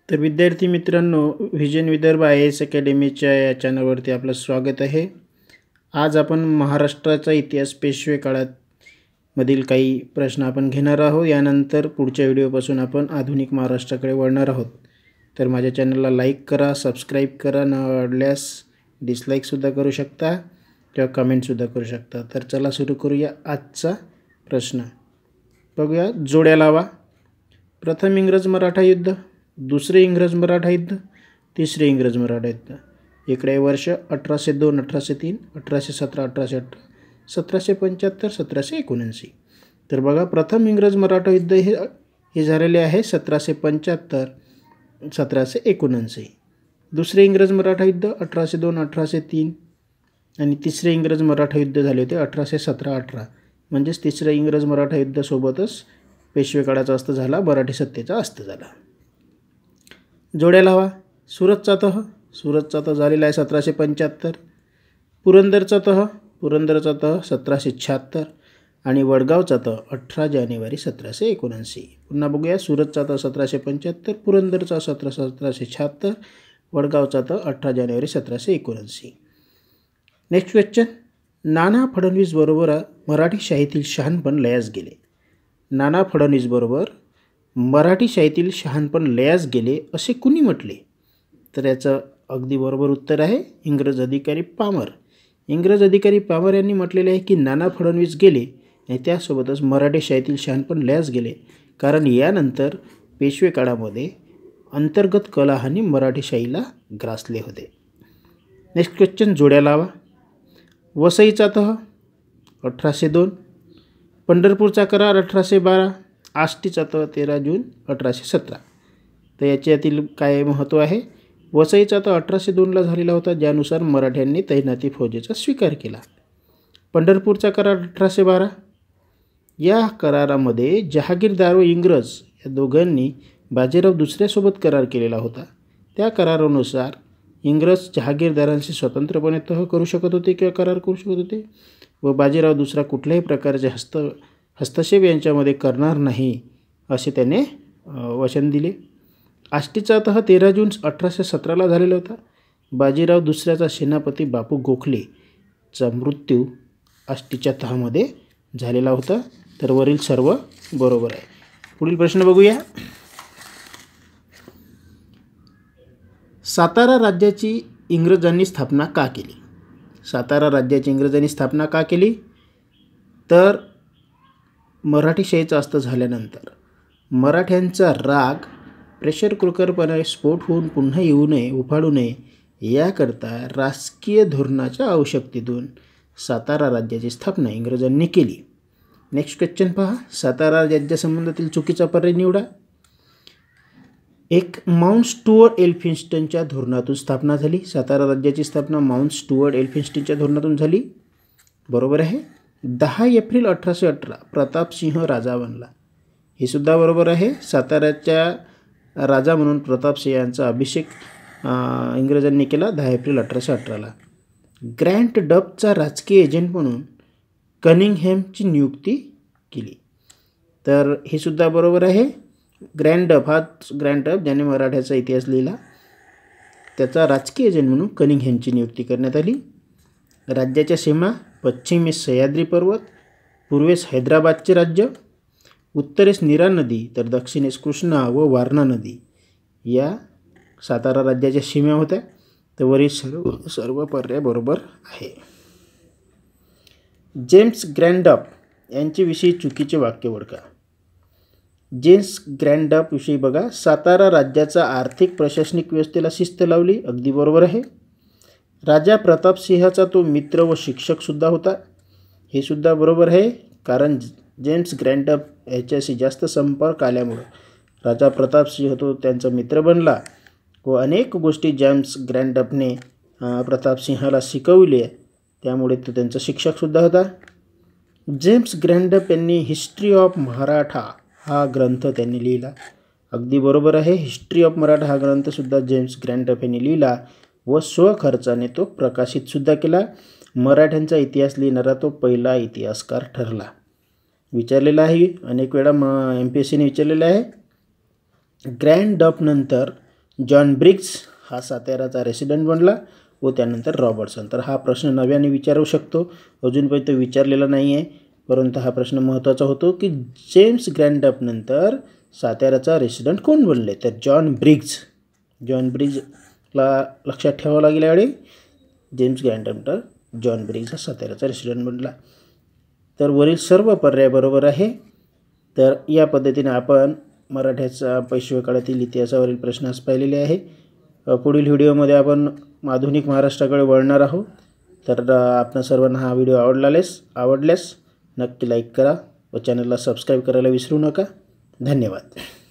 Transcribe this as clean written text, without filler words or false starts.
तर विद्यार्थी मित्रांनो, व्हिजन विदर्भ IAS अकॅडमीच्या या चॅनलवरती आपलं स्वागत आहे. आज आपण महाराष्ट्राचा इतिहास पेशवे काळात मधील काही प्रश्न आपण घेणार आहोत. यानंतर पुढच्या व्हिडिओपासून आपण आधुनिक महाराष्ट्राकडे वळणार आहोत. तर माझ्या चॅनलला लाईक करा, सबस्क्राईब करा, न आवडल्यास डिसलाईकसुद्धा करू शकता किंवा कमेंटसुद्धा करू शकता. तर चला सुरू करूया आजचा प्रश्न. बघूया, जोड्या लावा. प्रथम इंग्रज मराठा युद्ध, दुसरे इंग्रज मराठा युद्ध, तिसरे इंग्रज मराठा युद्ध. इकडे वर्ष 1802, 1803, 1817, 1818, 1775, 1779. तर बघा, प्रथम इंग्रज मराठा युद्ध हे झालेले आहे 1775, 1779. दुसरे इंग्रज मराठा युद्ध 1802, 1803 आणि तिसरे इंग्रज मराठा युद्ध झाले होते 1817, 18. म्हणजेच तिसरे इंग्रज मराठा युद्धासोबतच पेशवे काळाचा अस्त झाला, मराठी सत्तेचा अस्त झाला. जोड्या लावा. सुरतचा तह, सुरतचा तह झालेला आहे 1775. पुरंदरचा तह, पुरंदरचा तह 1776 आणि वडगावचा तह 18 जानेवारी 1779. पुन्हा बघूया, सुरतचा तह 1775, पुरंदरचा 1776, वडगावचा तह 18 जानेवारी 1779. Next question. नाना फडणवीस बरोबर मराठी शाहीतील शहाणपण लयास गेले. नाना फडणवीस बरोबर मराठी शाहीतील शहाणपण लयास गेले असे कुणी म्हटले? तर याचं अगदी बरोबर उत्तर आहे इंग्रज अधिकारी पामर. इंग्रज अधिकारी पामर यांनी म्हटलेले आहे की नाना फडणवीस गेले आणि त्यासोबतच मराठी शाहीतील शहाणपण लयास गेले, कारण यानंतर पेशवे काळामध्ये अंतर्गत कलहाने मराठी शाहीला ग्रासले होते. Next question. जोड्या लावा. वसईचा तह 1802, पंढरपूरचा करार 1812, आष्टीचा तह 13 जून 1817. तर याच्यातील काय महत्त्व आहे? वसईचा तह 1802ला झालेला होता, ज्यानुसार मराठ्यांनी तैनाती फौजेचा स्वीकार केला. पंढरपूरचा करार 1812. या करारामध्ये जहागीरदार व इंग्रज या दोघांनी बाजीराव दुसऱ्यासोबत करार केलेला होता. त्या करारानुसार इंग्रज जहागीरदारांशी स्वतंत्रपणे तह करू शकत होते किंवा करार करू शकत होते व बाजीराव दुसरा कुठल्याही प्रकारचे हस्तक्षेप यांच्यामध्ये करणार नाही असे त्याने वचन दिले. आष्टीचा तह 13 जून 1817ला झालेला होता. बाजीराव दुसऱ्याचा सेनापती बापू गोखलेचा मृत्यू आष्टीच्या तहामध्ये झालेला होता. तर वरील सर्व बरोबर आहे. पुढील प्रश्न बघूया. सातारा राज्याची इंग्रजांनी स्थापना का केली? सातारा राज्याची इंग्रजांनी स्थापना का केली? तर मराठी शाहीचा अस्त झाल्यानंतर मराठ्यांचा राग प्रेशर कुकरपणे स्फोट होऊन पुन्हा येऊ नये, उफाळू नये याकरता राजकीय धोरणाच्या आवश्यकतेतून सातारा राज्याची स्थापना इंग्रजांनी केली. नेक्स्ट क्वेश्चन पहा. सातारा राज्यासंबंधातील चुकीचा पर्याय निवडा. एक, माउंट स्टुअर्ट एल्फिन्स्टनच्या धोरणातून स्थापना झाली. सातारा राज्याची स्थापना माउंट स्टुअर्ट एल्फिन्स्टनच्या धोरणातून झाली. बरोबर आहे. 10 एप्रिल 1818 प्रतापसिंह राजा बनला. हे सुद्धा बरोबर आहे. साताऱ्याच्या राजा म्हणून प्रतापसिंह यांचा अभिषेक इंग्रजांनी केला 10 एप्रिल 1818ला. ग्रँट डबचा राजकीय एजंट म्हणून कनिंगहॅमची नियुक्ती केली. तर हे सुद्धा बरोबर आहे. ग्रँट डब ज्याने मराठ्याचा इतिहास लिहिला, त्याचा राजकीय एजंट म्हणून कनिंगहॅमची नियुक्ती करण्यात आली. राज्याच्या सीमा पश्चिमेस सह्याद्री पर्वत, पूर्वेस हैदराबादचे राज्य, उत्तरेस नीरा नदी तर दक्षिणेस कृष्णा व वारणा नदी या सातारा राज्याच्या सीमा होत्या. तर वरील सर्व पर्याय बरोबर आहे. जेम्स ग्रँट डब यांच्याविषयी चुकीचे वाक्य ओळखा. जेम्स ग्रँट डब विषयी बघा. सातारा राज्याचा आर्थिक प्रशासनिक व्यवस्थेला शिस्त लावली. अगदी बरोबर आहे. राजा प्रतापसिंहाचा तो मित्र व शिक्षकसुद्धा होता. हे सुद्धा बरोबर आहे, कारण जेम्स ग्रँट डब याच्याशी जास्त संपर्क आल्यामुळं राजा प्रतापसिंह तो त्यांचा मित्र बनला व अनेक गोष्टी जेम्स ग्रँट डबने प्रतापसिंहाला शिकवल्या, त्यामुळे तो त्यांचा शिक्षकसुद्धा होता. जेम्स ग्रँट डब यांनी हिस्ट्री ऑफ मराठा हा ग्रंथ त्यांनी लिहिला. अगदी बरोबर आहे. हिस्ट्री ऑफ मराठा हा ग्रंथसुद्धा जेम्स ग्रँट डब यांनी लिहिला व स्वखर्चाने तो प्रकाशितसुद्धा केला. मराठ्यांचा इतिहास लिहिणारा तो पहिला इतिहासकार ठरला. विचारलेला आहे अनेक वेळा MPSCने विचारलेलं आहे. ग्रँट डब नंतर जॉन ब्रिग्स हा साताऱ्याचा रेसिडेंट बनला व त्यानंतर रॉबर्टसन. तर हा प्रश्न नव्याने विचारू शकतो, अजूनपर्यंत विचारलेला नाही आहे, परंतु हा प्रश्न महत्त्वाचा होतो की जेम्स ग्रँडअपनंतर साताऱ्याचा रेसिडेंट कोण बनले? तर जॉन ब्रिग्स. जॉन ब्रिग्जला लक्षात ठेवावं लागेल यावेळी. जेम्स ग्रँडअपनंतर जॉन ब्रिग्ज हा साताऱ्याचा रेसिडेंट बनला. तर वरील सर्व पर्याय बरोबर आहे. तर या पद्धतीने आपण मराठ्याचा पेशवे काळातील इतिहासावरील प्रश्न आज पाहिलेले आहे. पुढील व्हिडिओमध्ये आपण आधुनिक महाराष्ट्राकडे वळणार आहोत. तर आपणा सर्वांना हा व्हिडिओ आवडल्यास नक्की लाईक करा व चॅनलला सबस्क्राईब करायला विसरू नका. धन्यवाद.